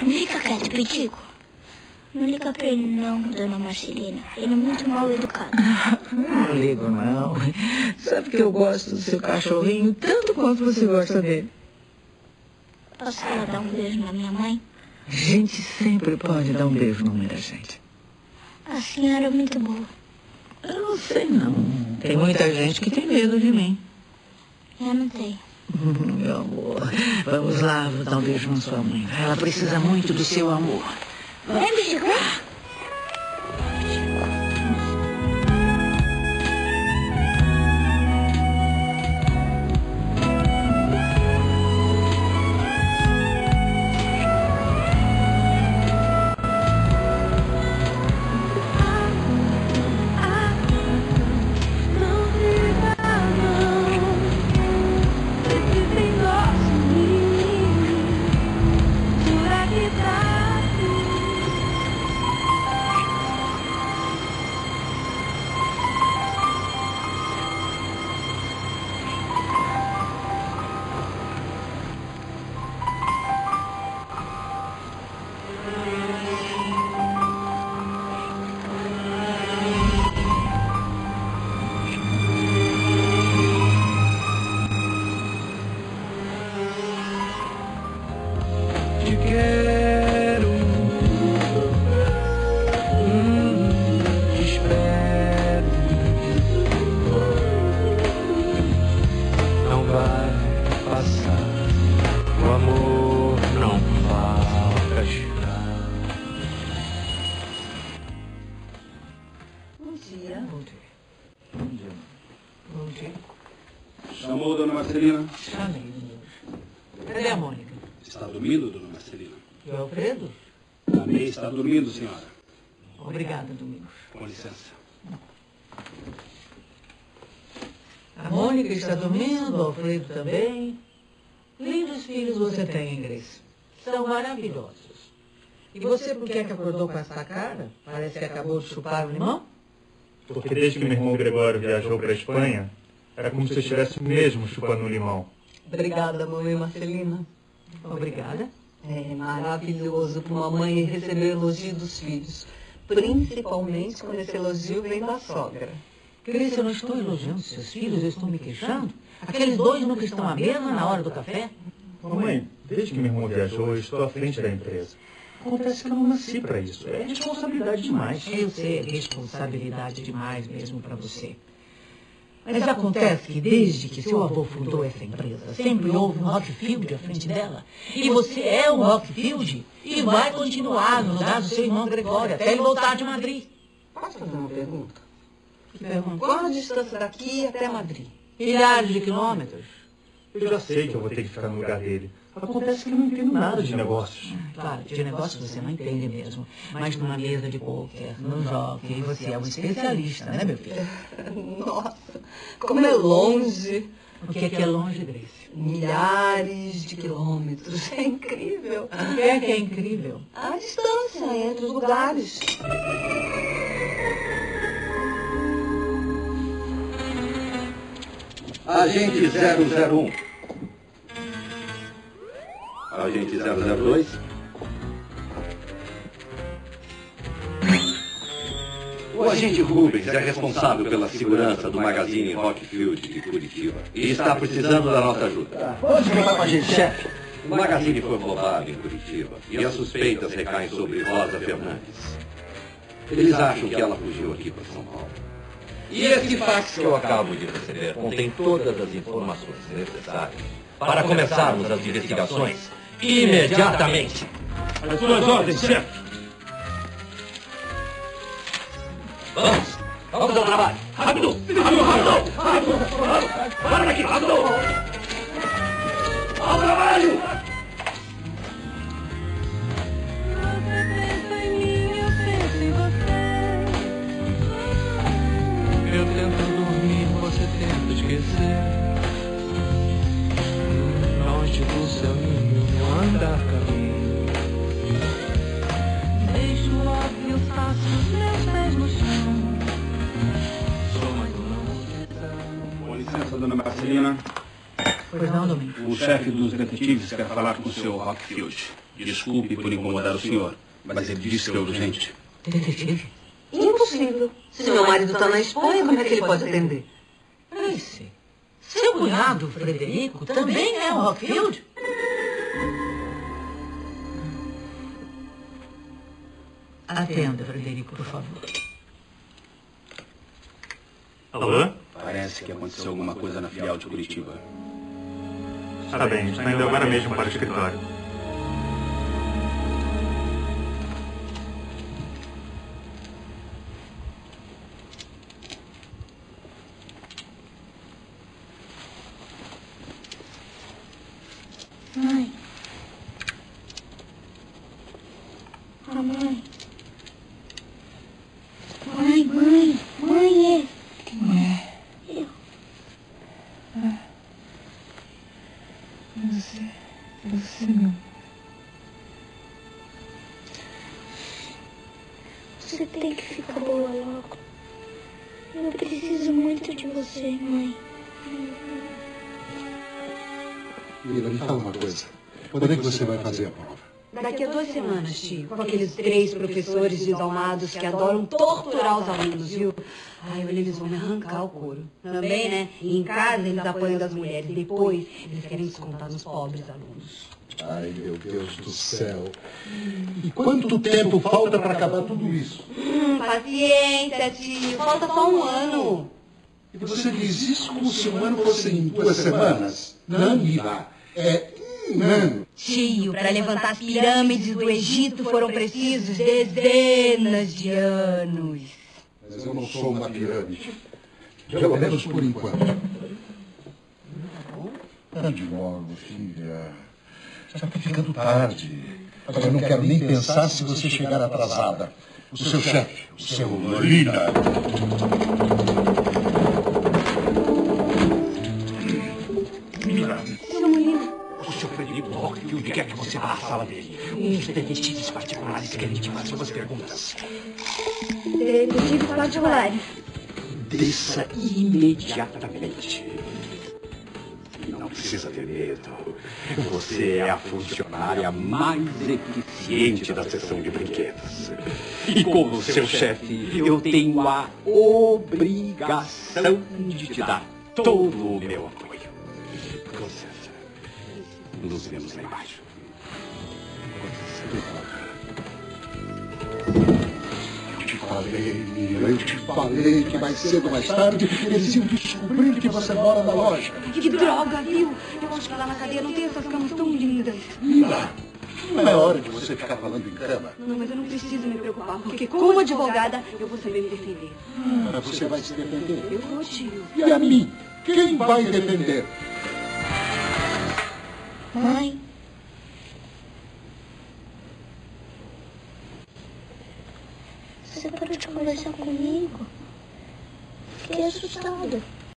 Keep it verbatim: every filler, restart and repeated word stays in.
Fica quieto, Pitico. Não liga pra ele não, dona Marcelina. Ele é muito mal educado. Não ligo não. Sabe que eu gosto do seu cachorrinho tanto quanto você gosta dele. Posso lá dar um beijo na minha mãe? A gente sempre pode dar um beijo na mãe da gente. A senhora é muito boa. Eu não sei não. Tem muita gente que tem medo de mim. Eu não tenho. Meu amor, vamos lá, vou dar um beijo na sua mãe. Ela precisa muito do seu amor. Vem, Pitico. Chamou, dona Marcelina? Chamei. Cadê a Mônica? Está dormindo, dona Marcelina? E o Alfredo? Também está dormindo, senhora. Obrigada, Domingos. Com licença. A Mônica está dormindo, o Alfredo também. Lindos filhos você tem, Grace. São maravilhosos. E você por que é que acordou com essa cara? Parece que acabou de chupar o limão? Porque desde que meu irmão Gregório viajou para a Espanha, era como se eu estivesse mesmo chupando um limão. Obrigada, mamãe Marcelina. Obrigada. É maravilhoso para uma mãe receber elogio dos filhos, principalmente quando esse elogio vem da sogra. Grace, eu não estou elogiando seus filhos, eu estou me queixando. Aqueles dois nunca estão à mesa na hora do café? Mamãe, desde que meu irmão viajou, eu estou à frente da empresa. Acontece que eu não nasci para isso. É responsabilidade demais. Eu sei, é responsabilidade demais mesmo para você. Mas acontece que desde que seu avô fundou essa empresa, sempre houve um Rockfield à frente dela. E você é um Rockfield e vai continuar no lugar do seu irmão Gregório até ele voltar de Madrid. Posso fazer uma pergunta? Que pergunta? Qual a distância daqui até Madrid? Milhares de quilômetros. Eu já sei que eu vou ter que ficar no lugar dele. Acontece que eu não entendo nada de negócios. Claro, de negócios você não entende mesmo. Mas numa mesa de pôquer, num jockey, você é um especialista, né, meu filho? Nossa, como é longe. O que é que é longe, Grace? Milhares de quilômetros. É incrível. O que é que é incrível? A distância entre os lugares. Agente zero zero um. Agente zero zero dois. O agente Rubens é responsável pela segurança do Magazine Rockfield de Curitiba e está precisando da nossa ajuda. Pode contar com a gente, chefe? O Magazine foi roubado em Curitiba e as suspeitas recaem sobre Rosa Fernandes. Eles acham que ela fugiu aqui para São Paulo. E esse fax que eu acabo de receber contém todas as informações necessárias para começarmos as investigações imediatamente. As suas ordens, chefe. Vamos! Vamos ao trabalho! Rápido! Rápido! Rápido! Rápido! Para daqui! Rápido! Ao trabalho! Eu tento dormir, você tenta esquecer. Longe do seu ninho, vou andar caminho. Deixo óbvio, faço os meus pés no chão. Sou mais uma multidão. Com licença, dona Marcelina. Pois não, Domingos. O chefe dos detetives quer falar com o seu Rockfield. Desculpe por incomodar o senhor, mas ele disse que é urgente. Detetive? Impossível. Se meu marido está na Espanha, como é que ele pode atender? Esse. Seu cunhado, Frederico, também é o Rockfield? Atenda, Frederico, por favor. Alô? Parece que aconteceu alguma coisa na filial de Curitiba. Está bem, está indo agora mesmo para o escritório. Mãe. Mamãe. Mãe, mãe, mãe, é. Quem é? Eu. Ah. Você. Você, meu. Você tem que ficar boa logo. Eu preciso muito de você, mãe. Mira, me fala uma coisa. Quando é que você vai fazer a prova? Daqui a duas semanas, tio, com aqueles três professores desalmados que adoram torturar os alunos, viu? Ai, olha, eles vão me arrancar o couro. Também, né? Em casa, eles apoiam das mulheres. Depois, eles querem descontar nos pobres alunos. Ai, meu Deus do céu. E quanto tempo falta para acabar tudo isso? Hum, paciência, tio. Falta só um ano. E você diz isso como se um ano fosse em duas semanas? Não, Mira. É um ano. Tio, para levantar as pirâmides do Egito foram precisos dezenas de anos. Mas eu não sou uma pirâmide. Pelo menos por enquanto. Ande logo, filha. Já está ficando tarde. Mas eu não quero nem pensar se você chegar atrasada. O seu chefe, o seu Lolita. O seu Frederico Rockfield quer que você vá à sala dele. Uns detetives particulares querem te fazer umas perguntas. Detetives particulares. Desça imediatamente. E não precisa ter medo. Você é a funcionária mais eficiente da seção de brinquedos. E como seu chefe, eu tenho a obrigação de te dar todo o meu apoio. Com licença. Nos vemos lá embaixo. Eu te falei, Mira, eu te falei que mais cedo ou mais tarde eles iam descobrir que você mora na loja. Que droga, viu? Eu acho que lá na cadeia não tem essas camas tão lindas. Mira, não é hora de você ficar falando em cama. Não, mas eu não preciso me preocupar, porque como advogada, eu vou saber me defender. Mas você vai se defender. Eu vou, tio. E a mim? Quem vai defender? Mãe. Você parou de conversar comigo? Fiquei assustada.